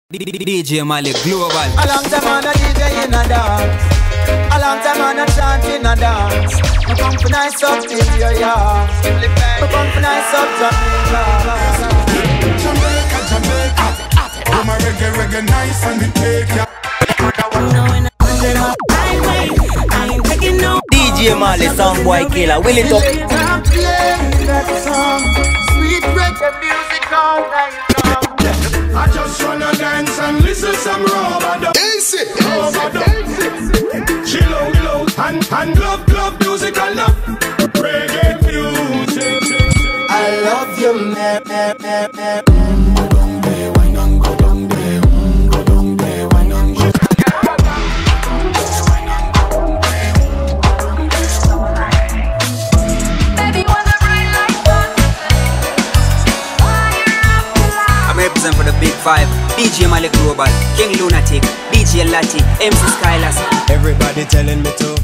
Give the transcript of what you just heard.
DJ Malik Global. A long time on a DJ in a dance. A long time on a chant in a dance. We come for nice up in your yard. We come for nice up Jamaica. Jamaica. Come a reggae nice and it take ya. DJ Malik Soundboy Killer. Will it up? Sweet reggae music all night long. I just wanna dance and listen some rubber dub. Chill out, and love music, I love reggae music. I love you, man. Go down there, why not go down there? Go down there, why not go down there? For the Big Five, DJ Malik Global, King Lunatic, DJ Lati, MC Skyless. Everybody telling me to